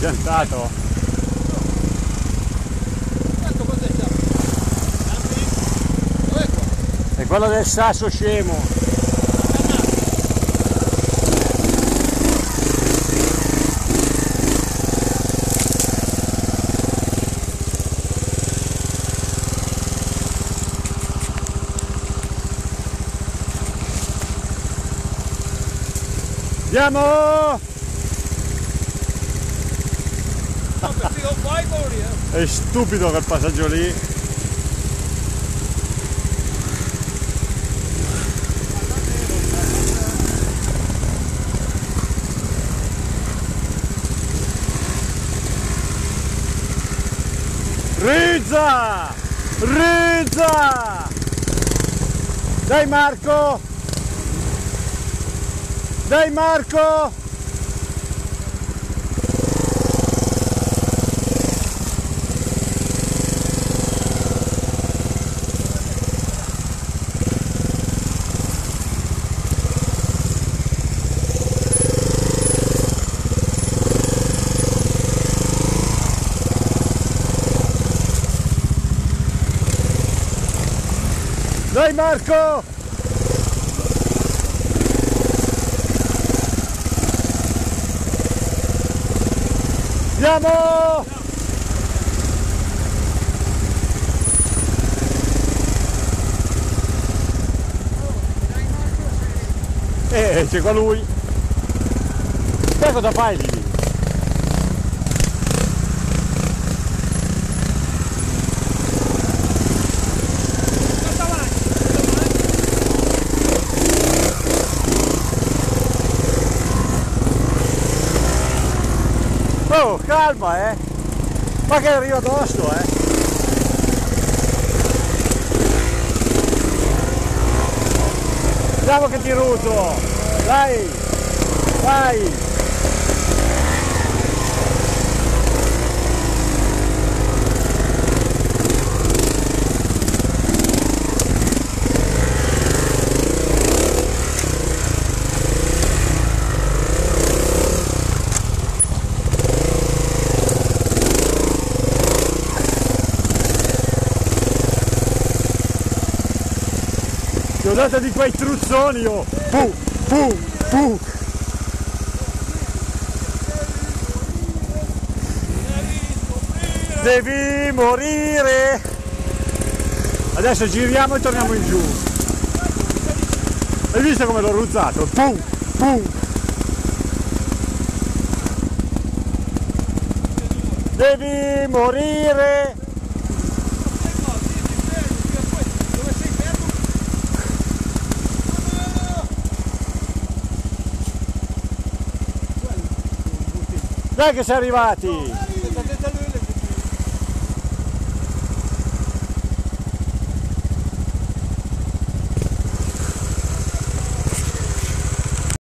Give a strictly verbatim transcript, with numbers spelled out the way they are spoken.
piantato. Ecco cosa c'è. Dov'è qua? È quello del sasso scemo. Andiamo! No, perché non fai morire? È stupido quel passaggio lì. Rizza! Rizza! Dai Marco! Dai Marco! Dai Marco! Andiamo! Eh, c'è qua lui. Te cosa fai lì? Oh, calma, eh! Ma che arriva addosso, eh! Vediamo che ti ruto! Dai! Vai! Ti ho dato di quei truzzoni, oh! Puh, puh, puh! Devi morire! Adesso giriamo e torniamo in giù. Hai visto come l'ho ruzzato? Puh, puh! Devi morire! Dai che siamo arrivati!